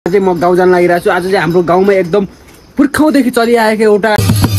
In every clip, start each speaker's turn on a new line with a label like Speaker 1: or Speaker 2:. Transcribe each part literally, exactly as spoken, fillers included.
Speaker 1: आज म गाउँ जान लागिरहेको छु। आज चाहिँ हाम्रो गाउँमा एकदम पुर्खौँदेखि चलिआएको एउटा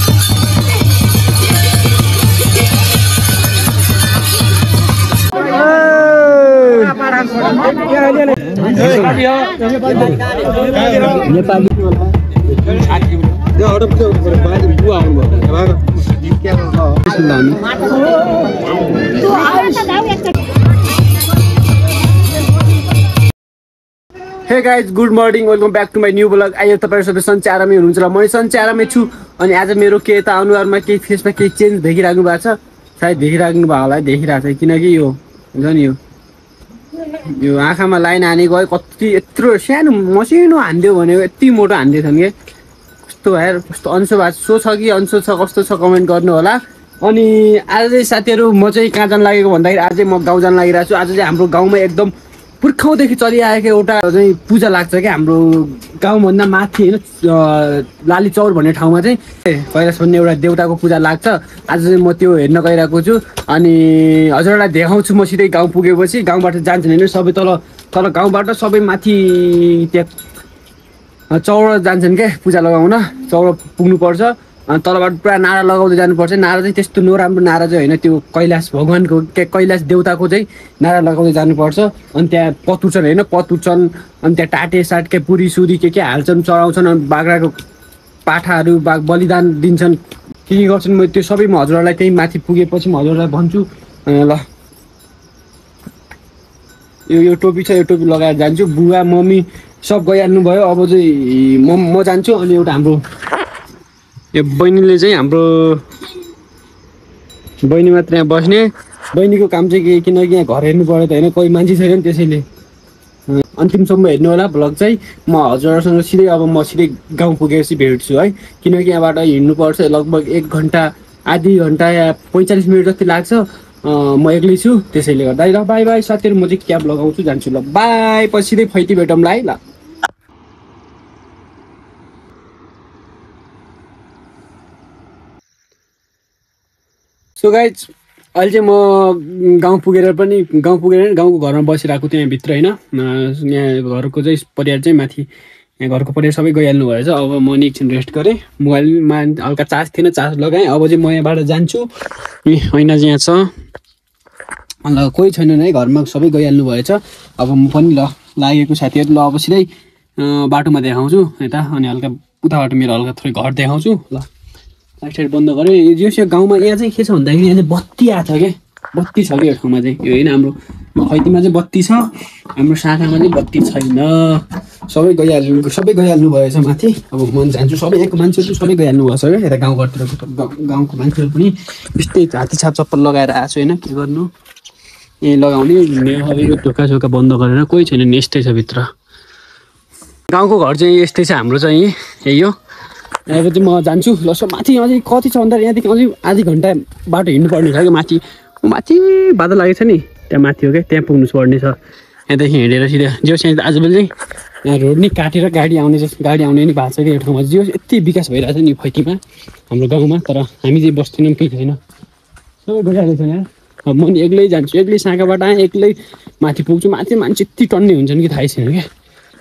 Speaker 1: hey guys good morning welcome back to my new blog. आयो तपाईँहरू सबै सन्चै आरामै हुनुहुन्छ र म सन्चै आरामै छु। अनि आज मेरो के यता अनुहारमा केही फेसमा केही चेन्ज देखिराख्नु भएको छ, सायद देखिराख्नु भयो होला है, देखिरहेको छ किनकि यो हुन्छ नि यो यो आँखामा लाइन हाने गयो। कति यत्रो सानो मसिनो हानिदियो भनेको यति मोटो हानिदिएको छन् कि कस्तो यार, कस्तो अन्सो भएको सो छ कि अन्सो छ कस्तो छ कमेन्ट गर्नु होला। अनि आज चाहिँ साथीहरू म चाहिँ कहाँ जान लागेको भन्दाखेरि आज चाहिँ म गाउँ जान लागिरहेको छु। आज चाहिँ हाम्रो गाउँमा एकदम पुर्खौँदेखि चलिआएको एउटा चाहिँ पूजा लाग्छ क्या हाम्रो गाउँभन्दा माथि होइन, लाली चौर भन्ने ठाउँमा चाहिँ कैलाश भन्ने एउटा देउताको पूजा लाग्छ। आज चाहिँ म त्यो हेर्न गइरहेको छु। अनि हजुरहरूलाई देखाउँछु म सिधै गाउँ पुगेपछि। गाउँबाट जान्छन् होइन सबै तल तल गाउँबाट सबै माथि त्यहाँ चौर जान्छन् क्या पूजा लगाउन, चौर पुग्नुपर्छ। अनि तलबाट पुरा नारा लगाउँदै जानुपर्छ। नारा चाहिँ त्यस्तो नराम्रो नारा चाहिँ होइन, त्यो कैलाश भगवान्को के कैलाश देउताको चाहिँ नारा लगाउँदै जानुपर्छ। अनि त्यहाँ पतुर्छन् होइन, पतुर्छन् अनि त्यहाँ टाटे साटके पुरी सुरी के के हाल्छन्, चढाउँछन्। अनि बाख्राको पाठाहरू बाघ बलिदान दिन्छन्, के के गर्छन्। म त्यो सबै म हजुरहरूलाई त्यही माथि पुगेपछि म हजुरलाई भन्छु। ल यो यो टोपी छ, यो टोपी लगाएर जान्छु। बुवा मम्मी सब गइहाल्नु भयो, अब चाहिँ म म जान्छु। अनि एउटा हाम्रो यो बहिनीले चाहिँ हाम्रो बहिनी मात्र यहाँ बस्ने, बहिनीको काम चाहिँ के किनकि यहाँ घर हेर्नु पऱ्यो त होइन, कोही मान्छे छैन नि, त्यसैले अन्तिमसम्म हेर्नु होला भ्लग चाहिँ। म हजुरहरूसँग सिधै अब म सिधै गाउँ पुगेपछि भेट्छु है, किनकि यहाँबाट हिँड्नुपर्छ लगभग एक घन्टा आधी घन्टा या पैँचालिस मिनट जति लाग्छ। म एक्लै छु त्यसैले गर्दा। ल बाई बाई साथीहरू, म चाहिँ क्याब लगाउँछु जान्छु। ल बाई, पछि सिधै फैती भेटौँला है। ल सो गाइज अहिले चाहिँ म गाउँ पुगेर पनि गाउँ पुगेर गाउँको घरमा बसिरहेको थिएँ यहाँभित्र होइन। यहाँ घरको चाहिँ परिवार चाहिँ माथि, यहाँ घरको परिवार सबै गइहाल्नु भएछ। अब म नि एकछिन रेस्ट गरेँ, मोबाइलमा हल्का चार्ज थिएन, चार्ज लगाएँ। अब चाहिँ म यहाँबाट जान्छु। ऐना चाहिँ यहाँ छ, अन्त कोही छैनन् है घरमा, सबै गइहाल्नु भएछ। अब म पनि ल लागेको साथीहरू। ल अब सिधै बाटोमा देखाउँछु यता, अनि हल्का उताबाट मेरो हल्का थोरै घर देखाउँछु। ल लाइट साइड बन्द गरेँ। यो चाहिँ गाउँमा यहाँ चाहिँ के छ भन्दाखेरि यहाँ चाहिँ बत्ती आएको छ क्या, बत्ती छ कि यो ठाउँमा चाहिँ। यो होइन हाम्रो खैतीमा चाहिँ बत्ती छ, हाम्रो शाखामा चाहिँ बत्ती छैन। सबै गइहाल्नु सबै गइहाल्नु भएछ माथि। अब म जान्छु, सबै यहाँको मान्छेहरू सबै गइहाल्नु भएछ क्या। यता गाउँघरतिरको गाउँको मान्छेहरू पनि त्यस्तै हात्ती छाप चप्पल लगाएर आएको छु होइन, के गर्नु यहीँ लगाउने। अलिकति ढोका सोका बन्द गरेर कोही छैन नि, यस्तै छ भित्र। गाउँको घर चाहिँ यस्तै छ हाम्रो चाहिँ, यही हो। अब चाहिँ म जान्छु। ल सो माथि अझै कति छ भन्दा यहाँदेखि अझै आधी घन्टा बाटो हिँड्नुपर्ने छ क्या माथि। माथि बादल लागेको छ नि, त्यहाँ माथि हो क्या, त्यहाँ पुग्नु पर्ने छ। यहाँदेखि हिँडेर सिधा जो चाहिँ आजभोलि चाहिँ यहाँ रोड नि काटेर गाडी आउने गाडी आउने नि भएको छ कि यो ठाउँमा। जो यति विकास भइरहेको छ नि फैतीमा हाम्रो गाउँमा, तर हामी चाहिँ बस्दैनौँ, केही छैन, सबै गइरहेको छ यहाँ। अब म नि एक्लै जान्छु, एक्लै साँगाबाट आएँ, एक्लै माथि पुग्छु। माथि मान्छे यति टन्ने हुन्छन् कि थाहै छैन क्या।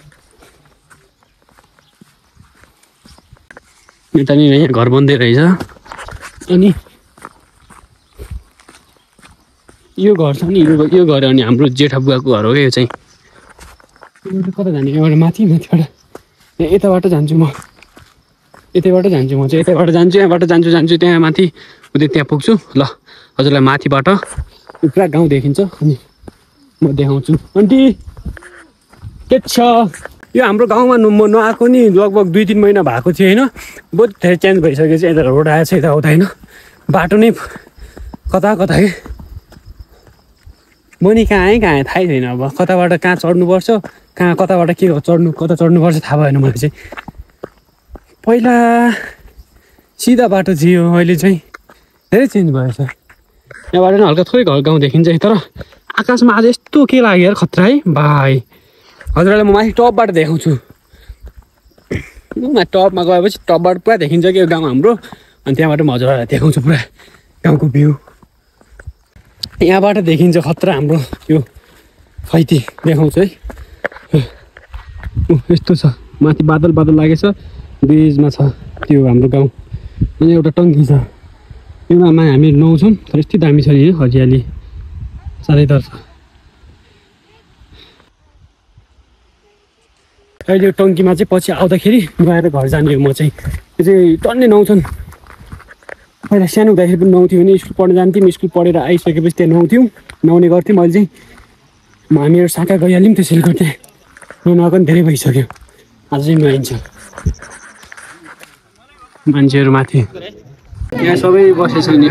Speaker 1: यता नि यहाँ घर बन्दै रहेछ। अनि यो घर छ नि, यो यो घर अनि हाम्रो जेठा बुवाको घर हो क्या यो चाहिँ। यो कता जाने, यहाँबाट माथि माथिबाट यताबाट जान्छु म, यतैबाट जान्छु म चाहिँ, यतैबाट जान्छु, यहाँबाट जान्छु जान्छु त्यहाँ माथि उतै त्यहाँ पुग्छु। ल हजुरलाई माथिबाट पुरा गाउँ देखिन्छ। अनि म देखाउँछु। आन्टी के छ, यो हाम्रो गाउँमा म नआएको नि लगभग दुई तिन महिना भएको थियो होइन, बहुत धेरै चेन्ज भइसकेको छ। यता रोड आएछ यताउता होइन, बाटो नै कता कता के। म नि कहाँ आएँ कहाँ आएँ थाहै छैन। अब कताबाट कहाँ चढ्नुपर्छ, कहाँ कताबाट के चढ्नु कता चढ्नुपर्छ थाहा भएन मलाई चाहिँ। पहिला सिधा बाटो थियो, अहिले चाहिँ धेरै चेन्ज भएछ। यहाँबाट नि हल्का थोरै घर गाउँ देखिन्छ, तर आकाशमा आज यस्तो के लाग्यो यार, खतरा है भाइ। हजुरलाई म माथि टपबाट देखाउँछु। टपमा गएपछि टपबाट पुरा देखिन्छ कि यो गाउँ हाम्रो। अनि त्यहाँबाट म हजुरलाई देखाउँछु पुरा गाउँको भ्यू। यहाँबाट देखिन्छ खतरा हाम्रो यो खैती देखाउँछु है। यस्तो छ माथि बादल बादल लागेछ बीचमा छ त्यो हाम्रो गाउँ अनि एउटा टङ्की छ योमा हामी नुहाउँछौँ तर यति दामी छ नि हरियाली चारैतर्फ अहिले यो टङ्कीमा चाहिँ पछि आउँदाखेरि गएर घर जाने हो म चाहिँ यो चाहिँ टन्नै नुहाउँछन् पहिला सानो हुँदाखेरि पनि नुहाउँथ्यो भने स्कुल पढ्न जान्थ्यौँ स्कुल पढेर आइसकेपछि त्यहाँ नुहाउँथ्यौँ नुहाउने गर्थ्यौँ अहिले चाहिँ हामीहरू साका गइहाल्यौँ त्यसैले गर्दा नुहाएको पनि धेरै भइसक्यो आज चाहिँ नुहाइन्छ मान्छेहरू माथि यहाँ सबै बसेछ नि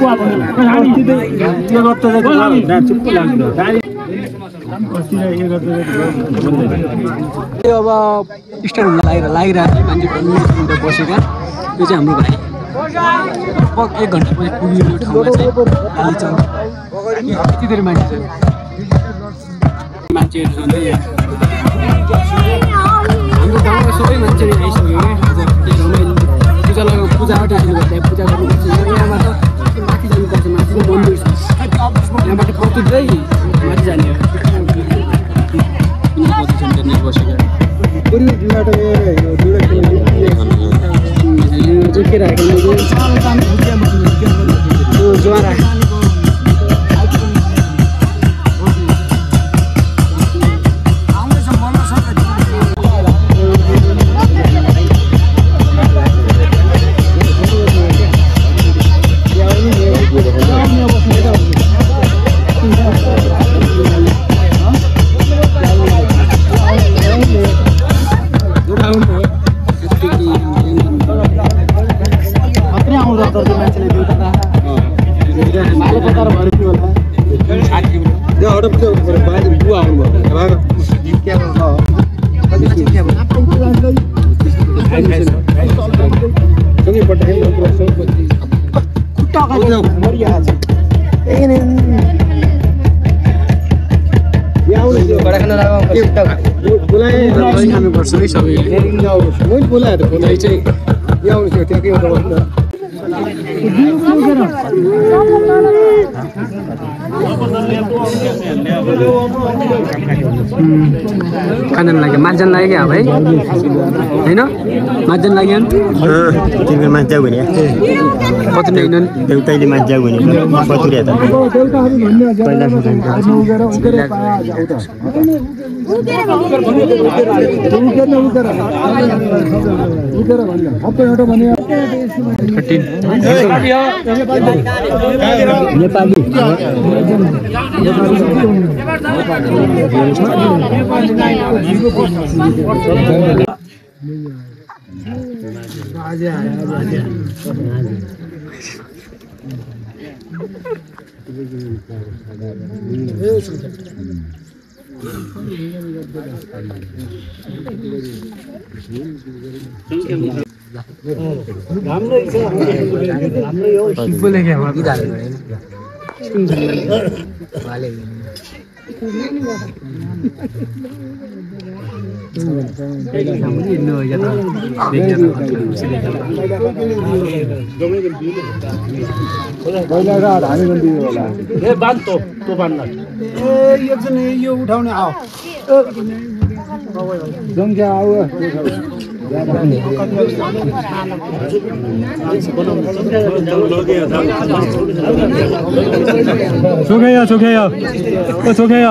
Speaker 1: अब स्टार्ट हुन लागि लागिरहेको थियो मान्छे बसेका यो चाहिँ हाम्रो भाइ लगभग एक घन्टा पछि पुग्यो यो ठाउँमा चाहिँ कालीचौर यति धेरै मान्छे छ मान्छेहरू छन् हाम्रो गाउँमा सबै मान्छेहरू आइसक्यो पूजा लगा पूजा आउटेसन गर्दा पूजा गर्नुपर्छ यहाँबाट माथि जानुपर्छ माथि मन्दिर छ यहाँबाट पत्रुदै माथि जाने ज्वारा खानुपर्छ है सबैले मैले बोलाएर बोलाइ चाहिँ आउनु थियो त्यहाँ के एउटा खान लाग्यो मान्छन् लाग्यो क्या भाइ होइन मान्छन् लाग्यो
Speaker 2: तिम्रो मान्छे भने
Speaker 1: पत्नी होइन
Speaker 2: एउटैले मान्छे भने पत्नी त नेपाली
Speaker 1: बोले क्या
Speaker 2: यो उठाउने आऊ जङ्ग्या आऊ
Speaker 1: छोखेया छोखेया ओ छोखेया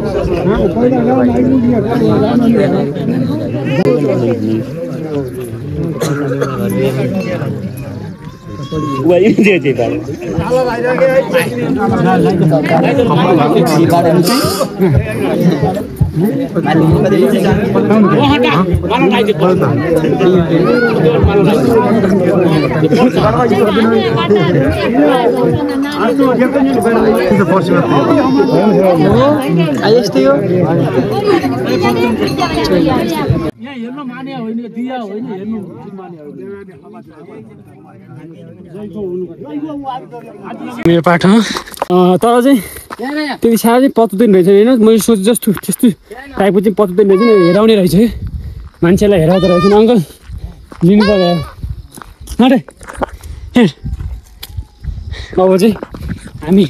Speaker 2: वही दे दे बाल
Speaker 1: हेर्नु माने होइन दिया होइन हेर्नु माने मेरो पाठ तर चाहिँ त्यति साह्रो चाहिँ पत्दैन रहेछ होइन मैले सोचे जस्तो त्यस्तो टाइपको चाहिँ पत्दैन रहेछ नि हेराउने रहेछ है मान्छेलाई हेराउँदो रहेछ नि अङ्कल लिनु पर्यो नटे हेर अब चाहिँ हामी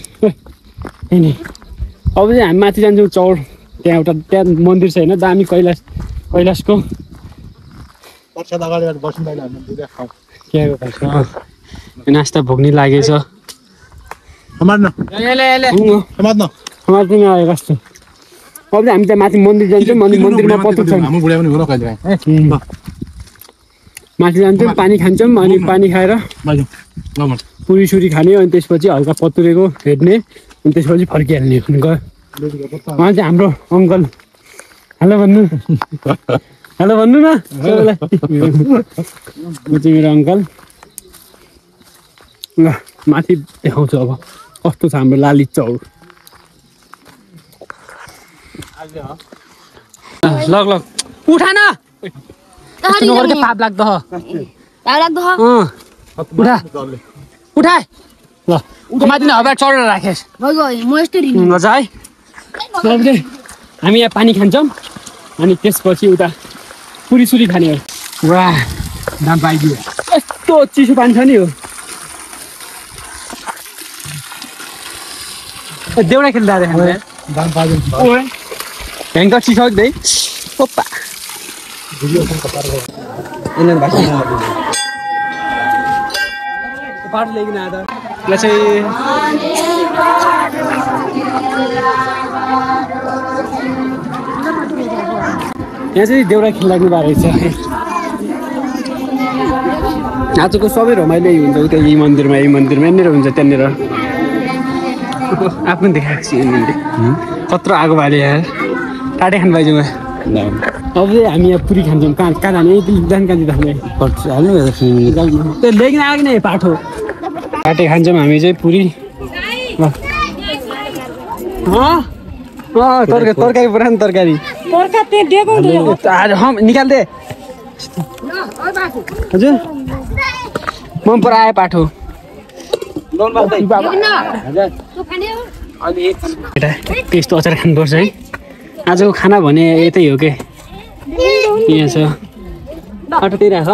Speaker 1: होइन अब चाहिँ हामी माथि जान्छौँ चौर त्यहाँ एउटा त्यहाँ मन्दिर छ होइन दामी कैलाश कैलाशको
Speaker 2: प्रसाद अगाडि बस्नु पाइला हामी दुईटा खाऊ
Speaker 1: के गर्छ नास्ता भोग्नी लागेछ
Speaker 2: समात्न समात्न
Speaker 1: समाज पनि आयो कस्तो अब हामी त माथि मन्दिर जान्छौँ मन्दिर मन्दिरमा पत्तो छ
Speaker 2: हाम्रो बुढा पनि हो कहिले
Speaker 1: माथि जान्छौँ पानी खान्छौँ अनि पानी खाएर पुरी सुरी खाने अनि त्यसपछि हल्का पत्रुरेको हेर्ने अनि त्यसपछि फर्किहाल्ने गयो उहाँ चाहिँ हाम्रो अङ्कल हेलो भन्नु हेलो भन्नु न सबैलाई म चाहिँ मेरो अङ्कल ल माथि देखाउँछु अब कस्तो छ हाम्रो लाली चौर लग लग उठा न पाप लाग्दो उठा उठा ल माथि न हवा चढेर राखेस् मजा है हामी यहाँ पानी खान्छौँ अनि त्यसपछि उता पुरी सुरी खाने हो वाह दाम पाइदियो यस्तो चिसो पानी छ नि हो देउडा खेल्दा दाम पाइदियो भयङ्कर चिसो है ओप्पा पाठ लेकिन आधा चाहिँ यहाँ चाहिँ देउडा खेल लाग्नु भएको रहेछ आजको सबै रमाइलो हुन्छ उता यही मन्दिरमा यही मन्दिरमा यहाँनिर हुन्छ त्यहाँनिर आफ्नो देखाएको छु यहाँनिर कत्रो आगो बाल्यो यहाँ टाटे खानु पाइजौँ अब चाहिँ हामी यहाँ पुरी खान्छौँ कहाँ कहाँ जाने यति जान कहाँ जाने त्यो लेकिन आएको नै पाठो पाटे खान्छौँ हामी चाहिँ पुरी तरकारी तरकारी पुरा तरकारी निकाल दे हजुर मन पर आयो पाठो त्यस्तो अचार खानुपर्छ है आजको खाना भने यतै हो के यहाँ छ बाटो त्यही राख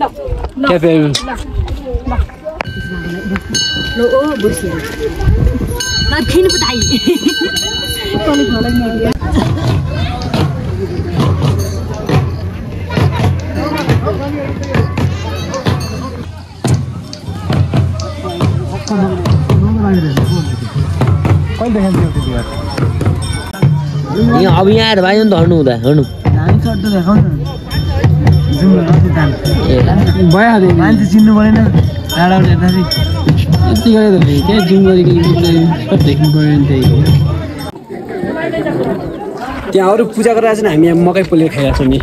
Speaker 3: अब यहाँ आएर भाइ अन्त हर्नु हुँदा हर्नु
Speaker 1: भइहाल्यो मान्छे चिन्नु परेन टाढाबाट हेर्दाखेरि यति गरेर त्यहाँ जिम गरेको देख्नु पऱ्यो नि त्यही हो त्यहाँ अरू पूजा गरेर चाहिँ हामी यहाँ मकै पोलेर खाइरहेको छौँ नि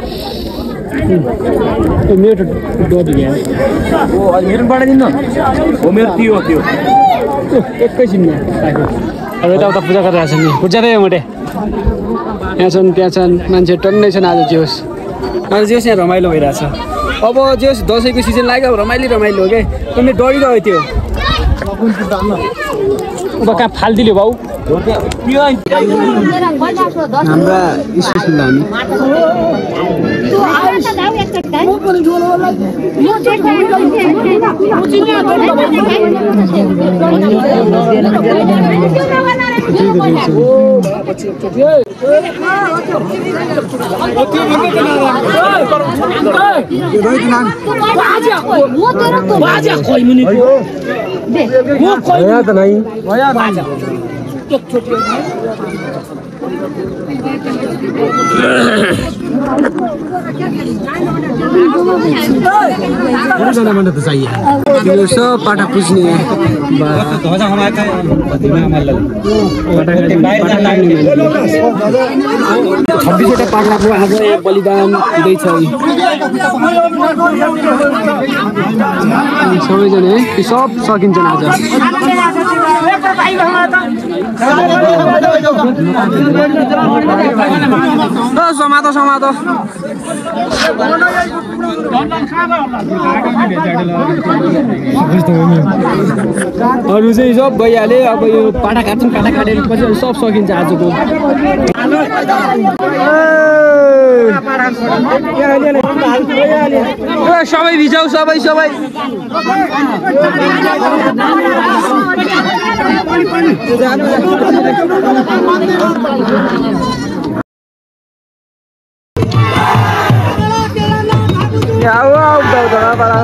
Speaker 1: मेरो डटी यहाँ मेरो बढाइदिनु हो मेरो त्यो त्यो एकैछिनमा अब यताउता पूजा गरिरहेको छ नि पूजा नै हो मोटे यहाँ छन् त्यहाँ छन् मान्छे टन्नै छन् आज जे होस् आज जे होस् यहाँ रमाइलो भइरहेछ अब जे होस् दसैँको सिजन लाग्यो अब रमाइलो रमाइलो हो क्या तिमीले डढिरह्यो त्यो अब कहाँ फालिदियो भाउ हाम्रा स्टेसन हामी सब पाटा पुज्ने छब्बिसवटा पाटाको आज बलिदान हुँदैछ सबैजना है सब सकिन्छन् आज समातो समातो अरू चाहिँ सब गइहाल्यो अब यो पाटा काट्छौँ पाटा काटेर पछि सब सकिन्छ आजको सबै भिजाउ सबै सबै आऊ आऊ दाउ दाउ पारा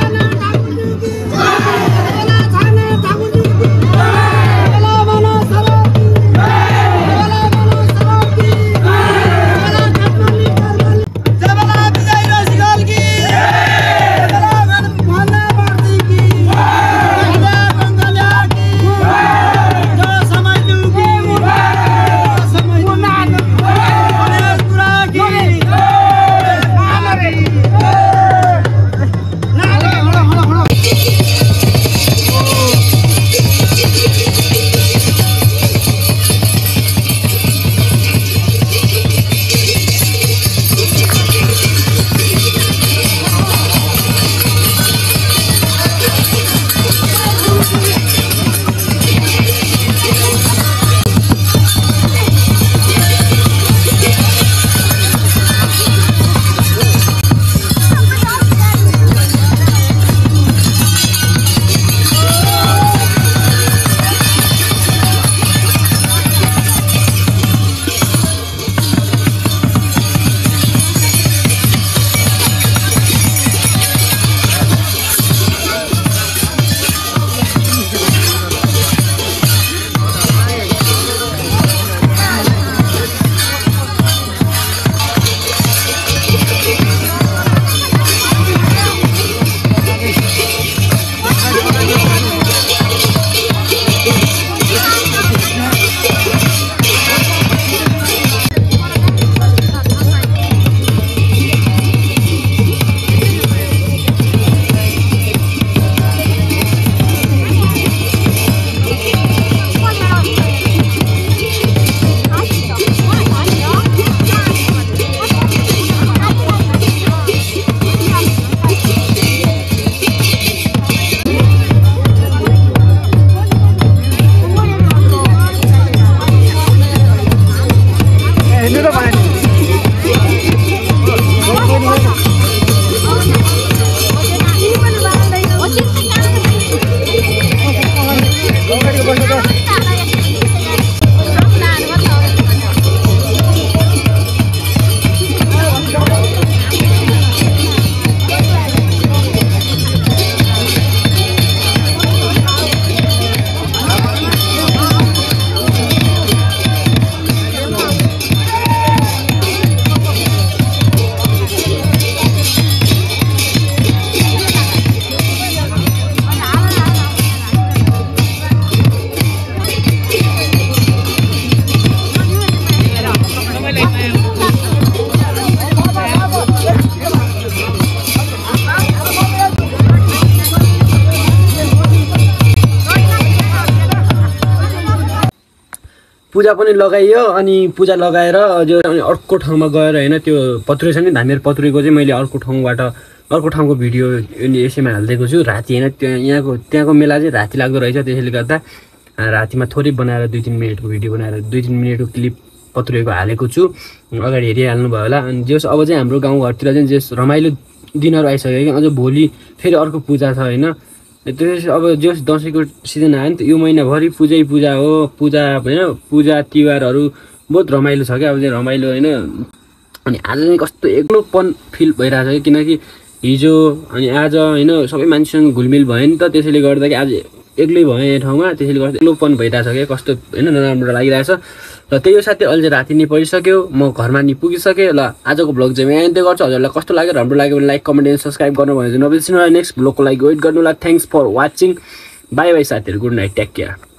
Speaker 1: पूजा पनि लगाइयो अनि पूजा लगाएर जो अर्को ठाउँमा गएर हैन त्यो पत्रुई छ नि धामेर पत्रुईको चाहिँ मैले अर्को ठाउँबाट अर्को ठाउँको भिडियो यसैमा हाल्दिएको छु राति हैन त्यो यहाँको त्यहाँको मेला चाहिँ राति लाग्दो रहेछ त्यसैले गर्दा रातिमा थोरै बनाएर दुई तीन मिनेटको भिडियो बनाएर दुई तीन मिनेटको क्लिप पत्रुईको हालेको छु अगाडि हेरिहाल्नु भयो होला अनि जस अब चाहिँ हाम्रो गाउँघरतिर चाहिँ जस रमाइलो दिनहरु आइसक्यो कि अझ भोलि फेरि अर्को पूजा छ हैन त्यसै अब जस दशैंको सिजन आयो नि त यो महिनाभरि पूजै पूजा हो पूजा हैन पूजा तिहारहरु बहुत रमाइलो छ के अब चाहिँ रमाइलो हैन अनि आज चाहिँ कस्तो एक्लोपन फिल भइराछ कि किनकि हिजो अनि आज हैन सबै मान्छेसँग घुलमिल भयो नि त त्यसैले गर्दा कि आज एक्लै भए यो ठाउँमा त्यसैले गर्दा एक्लोपन भइराछ के कस्तो हैन नराम्रो लागिरहेछ र त्यही साथै अहिले राति नै परिसक्यो म घरमा नि पुगिसके ल आजको भ्लग चाहिँ म यहाँतिर गर्छु हजुरलाई कस्तो लाग्यो राम्रो लाग्यो भने लाइक कमेन्ट एन्ड सब्स्क्राइब गर्नु भयो भने नबिर्सिनु नेक्स्ट भ्लगको लागि वेट गर्नु होला thanks for watching bye bye साथीहरु गुड नाइट टेक केयर